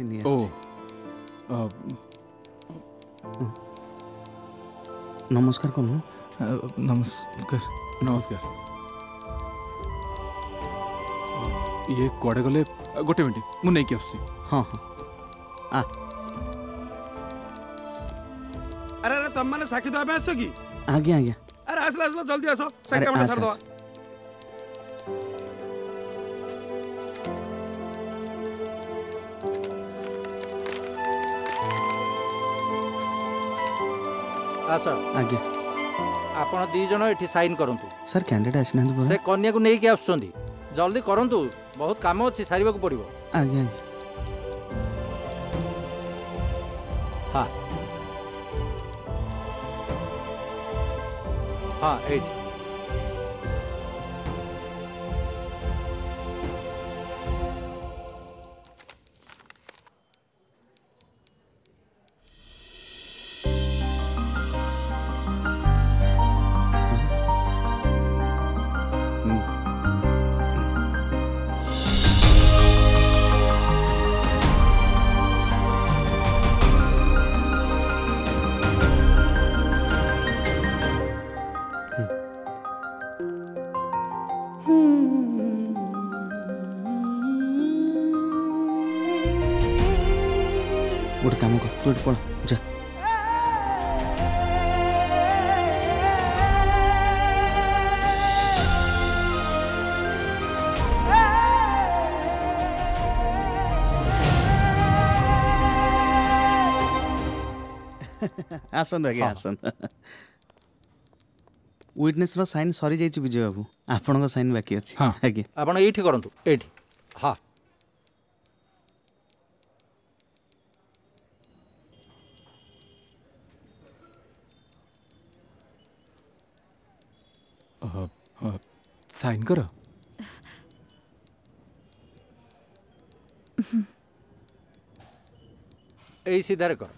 पे नहीं ओ नमस्कार कौन नमस्कार नमस्कार ये कुआड़े गले गोटे मिनट मु नहीं आसुची हाँ हाँ अरे अरे तुम मैंने साक्षी दवा आस कि आज्ञा आज्ञा अरे आसला आसला जल्दी आस साइड अरे, कामटा आस, सार दवा आस आज्ञा आपण दी जन एठी साइन करंतु सर कैंडिडेट आसी से कन्या को नहीं कि आसुचंदी जल्दी करंतु बहुत काम अछि सारिबा को पड़िबो आज्ञा हाँ हाँ एठी गोटे काम कर तू एट पढ़ जा आसंत आज्ञा आसंत विटनेस रो साइन सरी जाइछि विजय बाबू आपन साइन बाकी अछि हाँ। आज्ञा आपण एठी करंतु एठी हाँ साइन कर एई सीधारे कर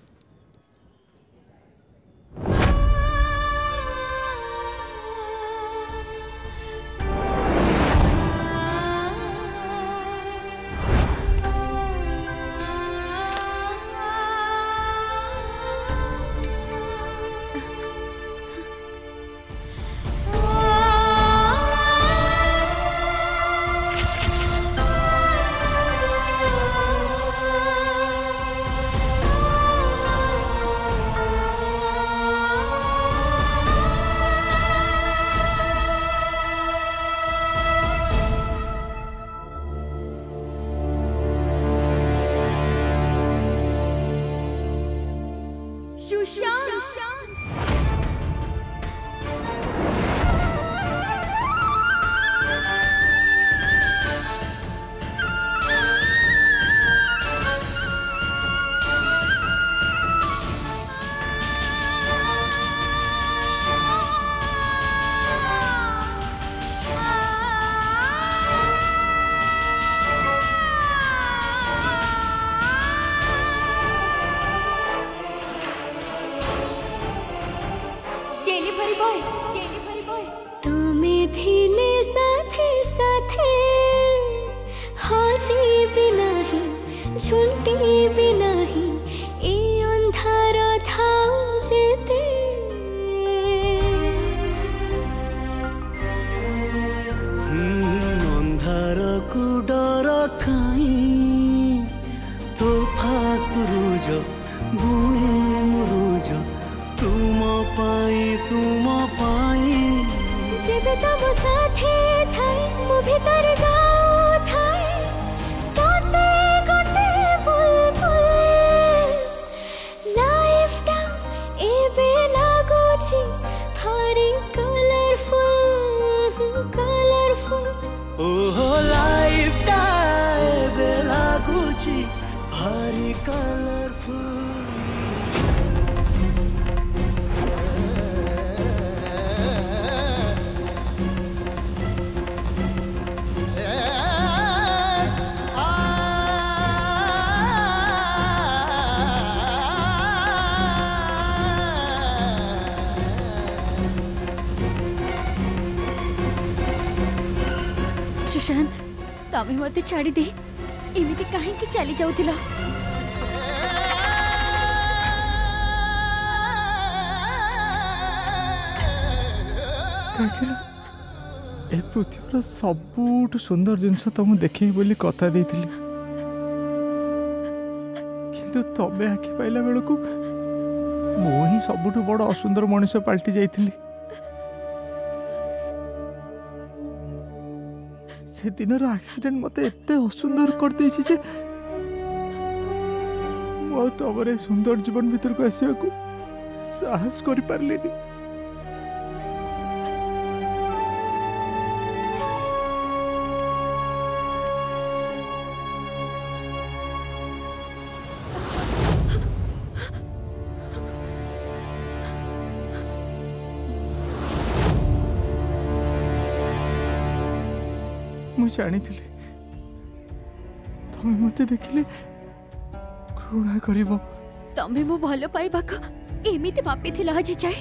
सुशांत तमें मत छाड़ी दे एमती कहीं चली जाऊला ए पृथ्वीर सबुठ सुंदर जिनस तुम देखे बोली कथा देइथिली किंतु तबे आखि पाइला बेलकू मु ही सबुठ बड़ असुंदर मनुष्य पलटि जाइथिली। से दिनर एक्सीडेंट मते एते असुंदर कर देछि जे मु तबरे सुंदर जीवन भीतर को आसिया को साहस करि पारलेनी। मु जानी तुम मत देखिले घृणा करिवो। तमे मो भलो पाइबा को एमिति मापी थिला आज जाए।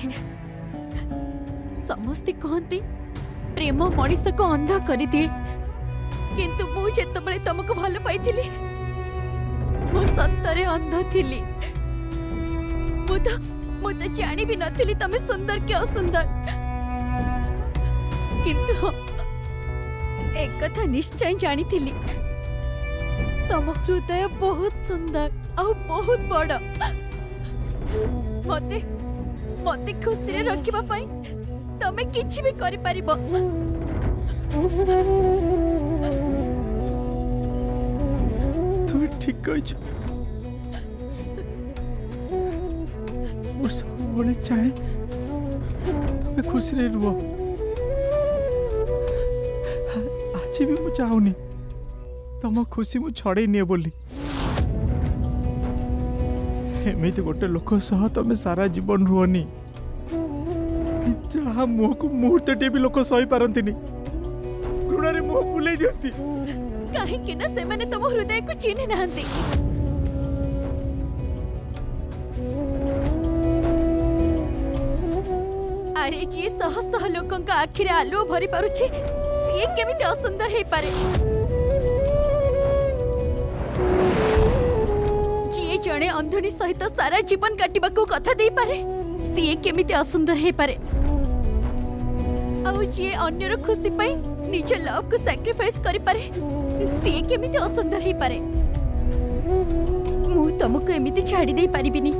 समस्ते कहती प्रेम मनीष को अंध कर दिए किंतु मु जेतबेले तुमको भलो पाइथिली मु सत्तरे अंध थिली। मु तो जानी भी नथिली तमे सुंदर के असुंदर किंतु एक कथा निश्चय जानी थिली तम हृदय बहुत सुंदर और बहुत बड़। मते मते खुशी रखिबा पई तमे किछि भी करि परिबो। तुम ठीक कहछ। मु सब चाहे तुम खुशी रे रुओ। आज भी मु चाहूनी तुम खुशी मु छड़े निए बोली। एमिति गोटे लोक सह तुम सारा जीवन रुहनी जहाँ मुह को मुहूर्तटे भी लोक सही पारंतिनी घृणारे मुह बुलाई दियंती। काहे ना से माने तुम हृदय को चिन्ह नाहंती। अरे जी सह सह लोकों का आखिर आलू भरी पारुछि सीए केमिति असुंदर हे पारे। जी जणे अंधनी सहित सारा जीवन काटिबा को कथा देई पारे सीए केमिति असुंदर हे पारे। आ जी अन्यर खुशी पई निज लव को सैक्रिफाइस करि पारे सीए केमिति असुंदर हे पारे। मु तुमको एमिति छाड़ी देई परिबिनी।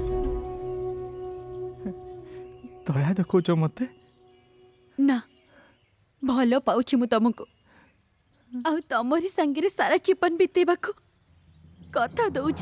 दया देखो मते ना भलो पाउछि मु तुमको आ तमरी संगे सारा जीवन बीतेबा को कथा दउछि।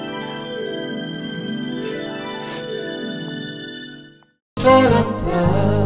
But I'm proud.